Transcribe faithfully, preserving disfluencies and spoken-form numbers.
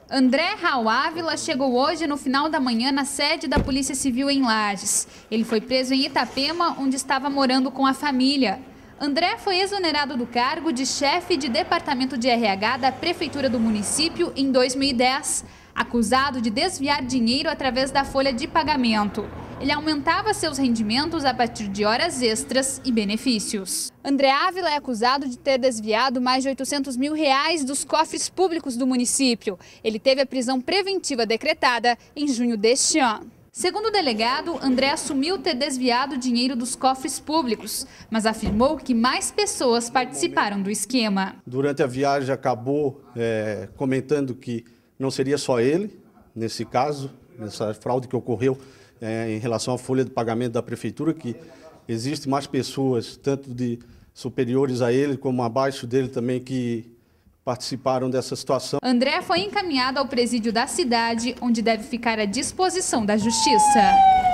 André Raul Ávila chegou hoje no final da manhã na sede da Polícia Civil em Lages. Ele foi preso em Itapema, onde estava morando com a família. André foi exonerado do cargo de chefe de departamento de R H da Prefeitura do município em dois mil e dez, acusado de desviar dinheiro através da folha de pagamento. Ele aumentava seus rendimentos a partir de horas extras e benefícios. André Ávila é acusado de ter desviado mais de oitocentos mil reais dos cofres públicos do município. Ele teve a prisão preventiva decretada em junho deste ano. Segundo o delegado, André assumiu ter desviado dinheiro dos cofres públicos, mas afirmou que mais pessoas participaram do esquema. Durante a viagem acabou é, comentando que não seria só ele, nesse caso, nessa fraude que ocorreu é, em relação à folha de pagamento da prefeitura, que existem mais pessoas, tanto de superiores a ele como abaixo dele também, que participaram dessa situação. André foi encaminhado ao presídio da cidade, onde deve ficar à disposição da Justiça.